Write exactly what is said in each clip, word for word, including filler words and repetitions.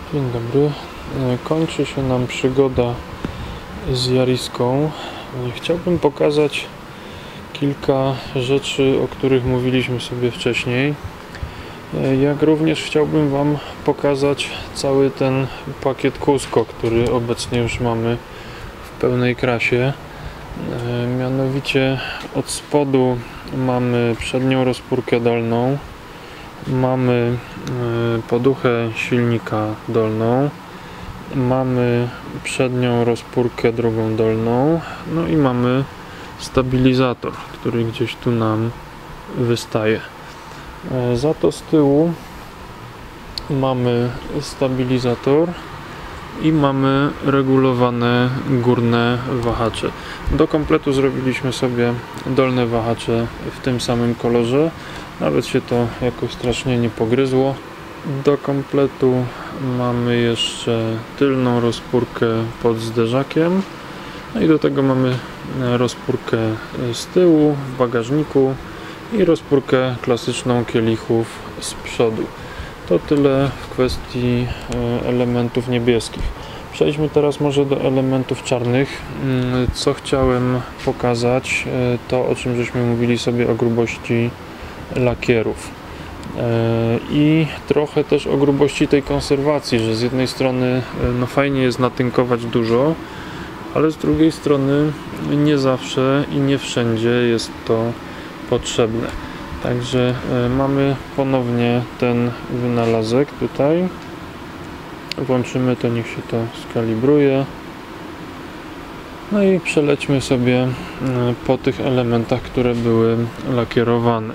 Dzień dobry. Kończy się nam przygoda z Yariską. Chciałbym pokazać kilka rzeczy, o których mówiliśmy sobie wcześniej. Jak również chciałbym Wam pokazać cały ten pakiet Cusco, który obecnie już mamy w pełnej krasie. Mianowicie od spodu mamy przednią rozpórkę dolną, mamy poduchę silnika dolną, mamy przednią rozpórkę drugą dolną, no i mamy stabilizator, który gdzieś tu nam wystaje. Za to z tyłu mamy stabilizator i mamy regulowane górne wahacze. Do kompletu zrobiliśmy sobie dolne wahacze w tym samym kolorze, nawet się to jakoś strasznie nie pogryzło. Do kompletu mamy jeszcze tylną rozpórkę pod zderzakiem, no i do tego mamy rozpórkę z tyłu w bagażniku i rozpórkę klasyczną kielichów z przodu. To tyle w kwestii elementów niebieskich. Przejdźmy teraz może do elementów czarnych. Co chciałem pokazać, to o czym żeśmy mówili sobie o grubości lakierów i trochę też o grubości tej konserwacji, że z jednej strony no fajnie jest natynkować dużo, ale z drugiej strony nie zawsze i nie wszędzie jest to potrzebne. Także mamy ponownie ten wynalazek tutaj. Włączymy to, niech się to skalibruje. No i przelećmy sobie po tych elementach, które były lakierowane.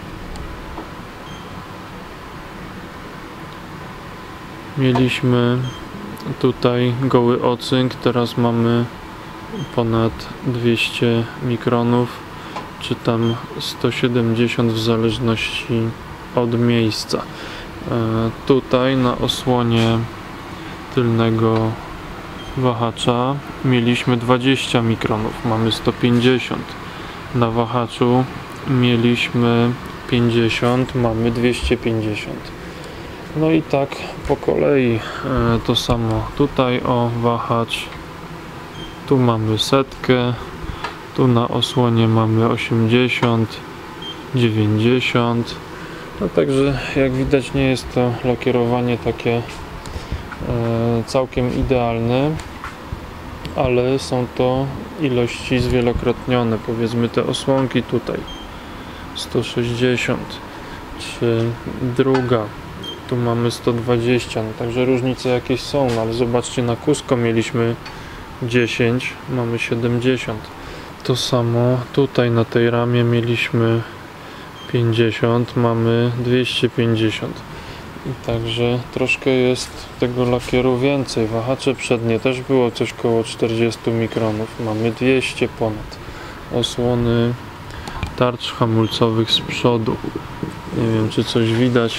Mieliśmy tutaj goły ocynk, teraz mamy ponad dwieście mikronów, czy tam sto siedemdziesiąt w zależności od miejsca. E, tutaj na osłonie tylnego wahacza mieliśmy dwadzieścia mikronów, mamy sto pięćdziesiąt. Na wahaczu mieliśmy pięćdziesiąt, mamy dwieście pięćdziesiąt. No i tak po kolei e, to samo tutaj o wahacz, tu mamy setkę, tu na osłonie mamy osiemdziesiąt, dziewięćdziesiąt. No także jak widać nie jest to lakierowanie takie e, całkiem idealne, ale są to ilości zwielokrotnione. Powiedzmy te osłonki tutaj sto sześćdziesiąt, czy druga tu mamy sto dwadzieścia, no także różnice jakieś są, no ale zobaczcie, na Cusco mieliśmy dziesięć, mamy siedemdziesiąt. To samo tutaj na tej ramie mieliśmy pięćdziesiąt, mamy dwieście pięćdziesiąt. I także troszkę jest tego lakieru więcej. Wahacze przednie też było coś koło czterdzieści mikronów, mamy dwieście ponad. Osłony tarcz hamulcowych z przodu, nie wiem czy coś widać,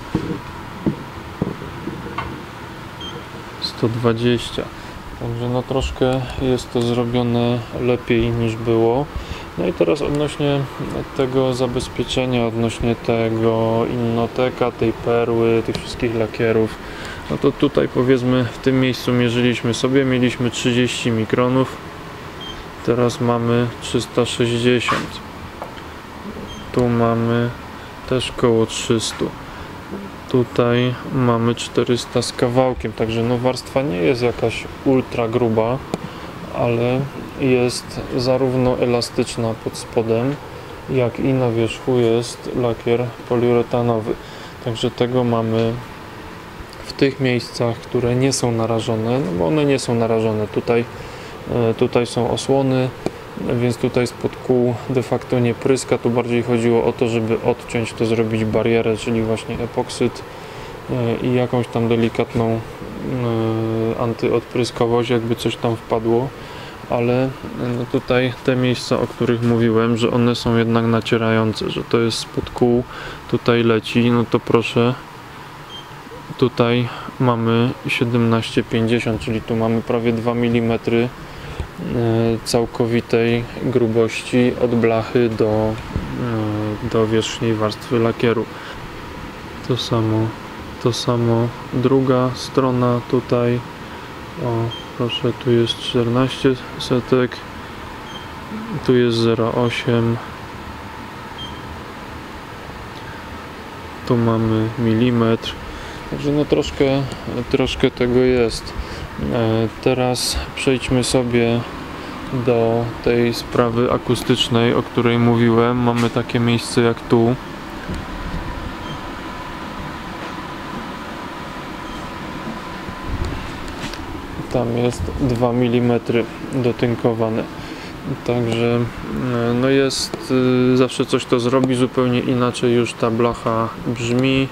sto dwadzieścia. Także no troszkę jest to zrobione lepiej niż było. No i teraz odnośnie tego zabezpieczenia, odnośnie tego Innoteka, tej perły, tych wszystkich lakierów, no to tutaj powiedzmy w tym miejscu mierzyliśmy sobie, mieliśmy trzydzieści mikronów, teraz mamy trzysta sześćdziesiąt. Tu mamy też koło trzysta. Tutaj mamy czterysta z kawałkiem, także no warstwa nie jest jakaś ultra gruba, ale jest zarówno elastyczna pod spodem, jak i na wierzchu jest lakier poliuretanowy. Także tego mamy w tych miejscach, które nie są narażone, no bo one nie są narażone. Tutaj, tutaj są osłony, więc tutaj spod kół de facto nie pryska. Tu bardziej chodziło o to, żeby odciąć to, zrobić barierę, czyli właśnie epoksyd i jakąś tam delikatną antyodpryskowość, jakby coś tam wpadło. Ale no tutaj te miejsca, o których mówiłem, że one są jednak nacierające, że to jest spod kół, tutaj leci, no to proszę, tutaj mamy siedemnaście pięćdziesiąt, czyli tu mamy prawie dwa milimetry całkowitej grubości od blachy do, do wierzchniej warstwy lakieru. To samo to samo druga strona tutaj. O, proszę, tu jest czternaście setek, tu jest zero przecinek osiem, tu mamy milimetr, także no troszkę, troszkę tego jest. E, teraz przejdźmy sobie do tej sprawy akustycznej, o której mówiłem. Mamy takie miejsce jak tu. Tam jest dwa milimetry dotynkowane. Także no jest, zawsze coś to zrobi, zupełnie inaczej już ta blacha brzmi.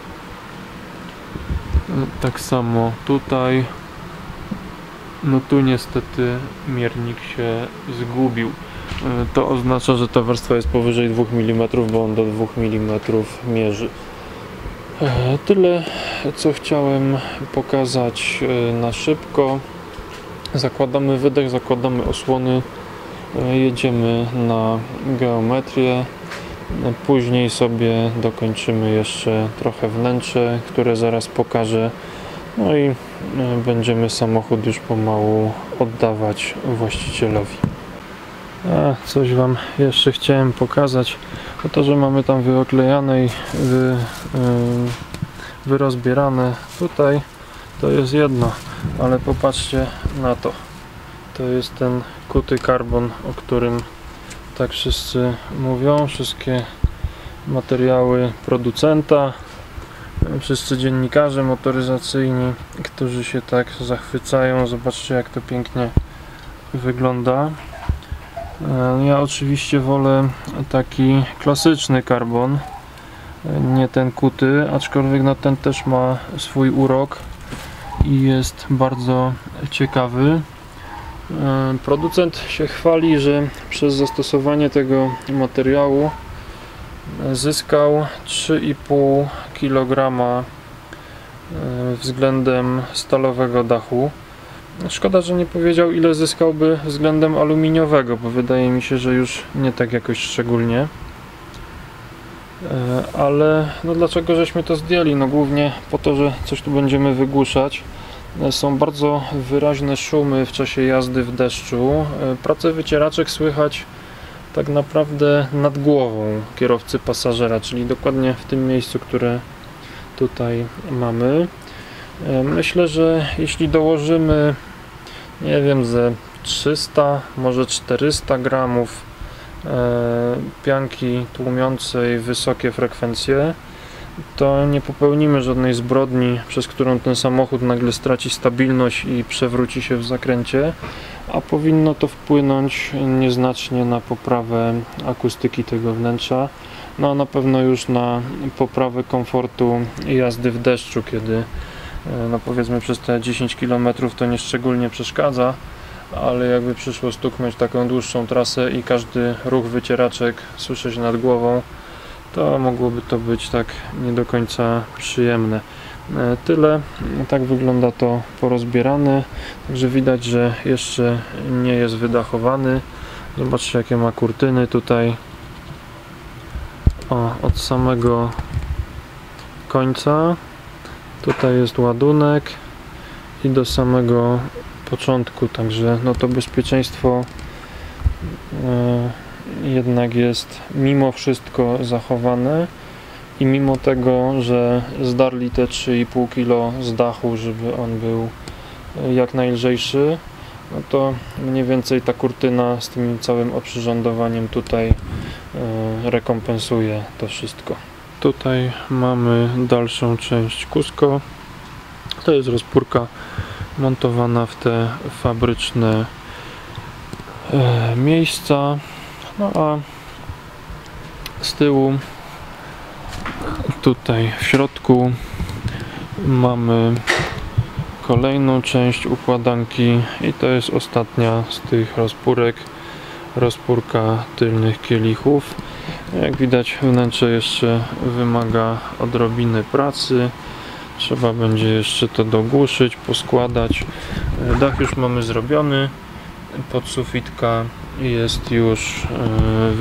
Tak samo tutaj. No tu niestety miernik się zgubił. To oznacza, że ta warstwa jest powyżej dwóch milimetrów, bo on do dwóch milimetrów mierzy. Tyle, co chciałem pokazać na szybko. Zakładamy wydech, zakładamy osłony, jedziemy na geometrię. Później sobie dokończymy jeszcze trochę wnętrze, które zaraz pokażę. No i będziemy samochód już pomału oddawać właścicielowi. A coś Wam jeszcze chciałem pokazać. O to, że mamy tam wyoklejane i wy, yy, wyrozbierane tutaj, to jest jedno, ale popatrzcie na to. To jest ten kuty karbon, o którym tak wszyscy mówią. Wszystkie materiały producenta, wszyscy dziennikarze motoryzacyjni, którzy się tak zachwycają. Zobaczcie, jak to pięknie wygląda. Ja oczywiście wolę taki klasyczny karbon, nie ten kuty, aczkolwiek no ten też ma swój urok i jest bardzo ciekawy. Producent się chwali, że przez zastosowanie tego materiału zyskał trzy i pół kilograma względem stalowego dachu. Szkoda, że nie powiedział, ile zyskałby względem aluminiowego, bo wydaje mi się, że już nie tak jakoś szczególnie. Ale no dlaczego żeśmy to zdjęli? No głównie po to, że coś tu będziemy wygłuszać. Są bardzo wyraźne szumy w czasie jazdy w deszczu. Pracę wycieraczek słychać tak naprawdę nad głową kierowcy pasażera, czyli dokładnie w tym miejscu, które tutaj mamy. Myślę, że jeśli dołożymy, nie wiem, ze trzysta, może czterysta gramów pianki tłumiącej wysokie frekwencje, to nie popełnimy żadnej zbrodni, przez którą ten samochód nagle straci stabilność i przewróci się w zakręcie, a powinno to wpłynąć nieznacznie na poprawę akustyki tego wnętrza, no a na pewno już na poprawę komfortu jazdy w deszczu, kiedy no powiedzmy przez te dziesięć kilometrów to nie szczególnie przeszkadza, ale jakby przyszło stuknąć taką dłuższą trasę i każdy ruch wycieraczek słyszeć nad głową, to mogłoby to być tak nie do końca przyjemne. Tyle. Tak wygląda to porozbierane. Także widać, że jeszcze nie jest wydachowany. Zobaczcie, jakie ma kurtyny tutaj. O, od samego końca. Tutaj jest ładunek i do samego początku. Także no to bezpieczeństwo yy, jednak jest mimo wszystko zachowane i mimo tego, że zdarli te trzy i pół kilo z dachu, żeby on był jak najlżejszy, no to mniej więcej ta kurtyna z tym całym oprzyrządowaniem tutaj yy, rekompensuje to wszystko. Tutaj mamy dalszą część Cusco. To jest rozpórka montowana w te fabryczne yy, miejsca. No a z tyłu, tutaj w środku, mamy kolejną część układanki i to jest ostatnia z tych rozpórek, rozpórka tylnych kielichów. Jak widać, wnętrze jeszcze wymaga odrobiny pracy, trzeba będzie jeszcze to dogłuszyć, poskładać. Dach już mamy zrobiony, podsufitka jest już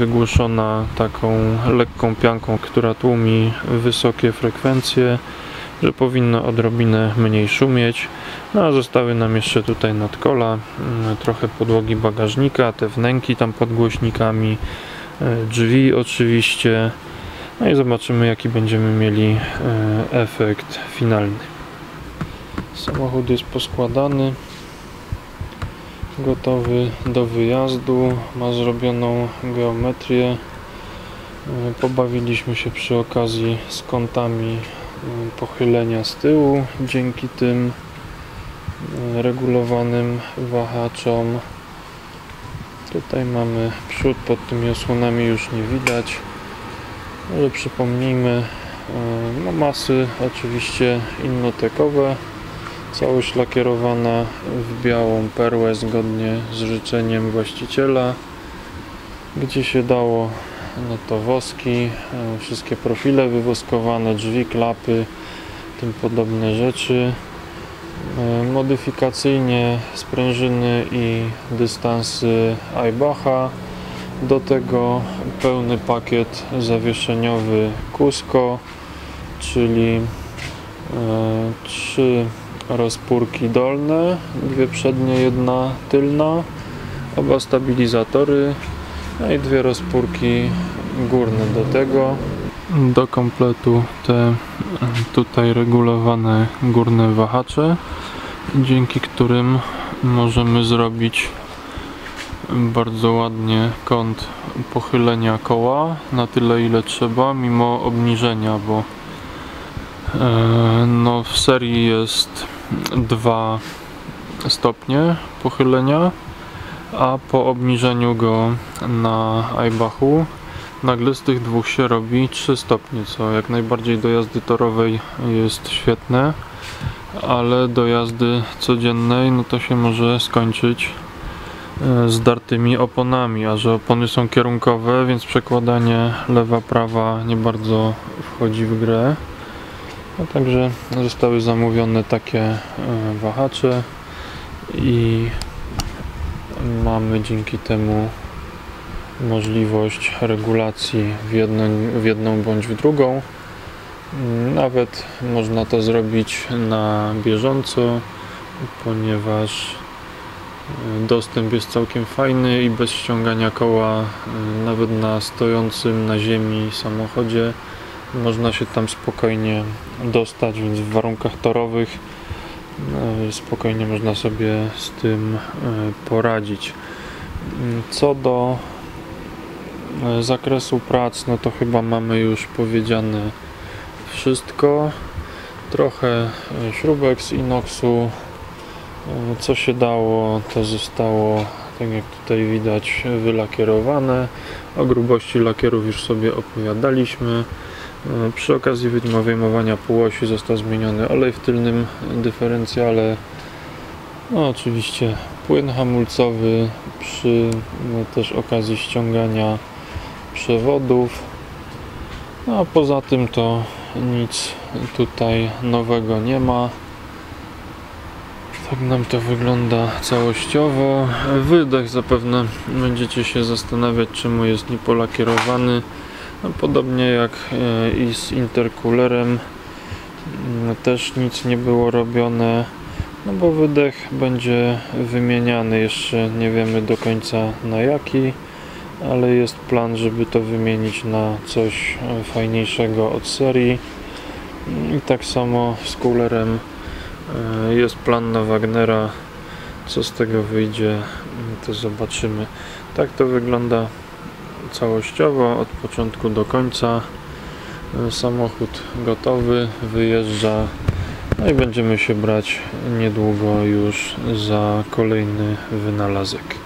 wygłuszona taką lekką pianką, która tłumi wysokie frekwencje. że powinno odrobinę mniej szumieć. No a zostały nam jeszcze tutaj nadkola, trochę podłogi bagażnika, te wnęki tam pod głośnikami, drzwi oczywiście. No i zobaczymy, jaki będziemy mieli efekt finalny. Samochód jest poskładany, gotowy do wyjazdu, ma zrobioną geometrię. Pobawiliśmy się przy okazji z kątami pochylenia z tyłu dzięki tym regulowanym wahaczom. Tutaj mamy przód, pod tymi osłonami już nie widać, ale przypomnijmy, no masy oczywiście innotekowe, całość lakierowana w białą perłę zgodnie z życzeniem właściciela. Gdzie się dało, no to woski, wszystkie profile wywoskowane, drzwi, klapy, tym podobne rzeczy. Modyfikacyjnie sprężyny i dystansy Aybacha. Do tego pełny pakiet zawieszeniowy Cusco, czyli trzy rozpórki dolne, dwie przednie, jedna tylna, oba stabilizatory, no i dwie rozpórki górne do tego. Do kompletu te tutaj regulowane górne wahacze, dzięki którym możemy zrobić bardzo ładnie kąt pochylenia koła na tyle, ile trzeba, mimo obniżenia, bo no w serii jest dwa stopnie pochylenia, a po obniżeniu go na Aybachu nagle z tych dwóch się robi trzy stopnie, co jak najbardziej do jazdy torowej jest świetne, ale do jazdy codziennej no to się może skończyć zdartymi oponami, a że opony są kierunkowe, więc przekładanie lewa-prawa nie bardzo wchodzi w grę. No, także zostały zamówione takie wahacze i mamy dzięki temu możliwość regulacji w jedną, w jedną bądź w drugą. Nawet można to zrobić na bieżąco, ponieważ dostęp jest całkiem fajny i bez ściągania koła, nawet na stojącym na ziemi samochodzie, można się tam spokojnie dostać, więc w warunkach torowych spokojnie można sobie z tym poradzić. Co do zakresu prac, no to chyba mamy już powiedziane wszystko. Trochę śrubek z inoxu, co się dało, to zostało, tak jak tutaj widać, wylakierowane. O grubości lakierów już sobie opowiadaliśmy. Przy okazji wyjmowania półosi został zmieniony olej w tylnym dyferencjale. No oczywiście płyn hamulcowy przy no, też okazji ściągania przewodów. No a poza tym to nic tutaj nowego nie ma. Tak nam to wygląda całościowo. Wydech zapewne będziecie się zastanawiać, czemu jest niepolakierowany. No, podobnie jak i z intercoolerem, też nic nie było robione, no bo wydech będzie wymieniany, jeszcze nie wiemy do końca na jaki, ale jest plan, żeby to wymienić na coś fajniejszego od serii. I tak samo z coolerem jest plan na Wagnera. Co z tego wyjdzie, to zobaczymy. Tak to wygląda całościowo od początku do końca. Samochód gotowy, wyjeżdża, no i będziemy się brać niedługo już za kolejny wynalazek.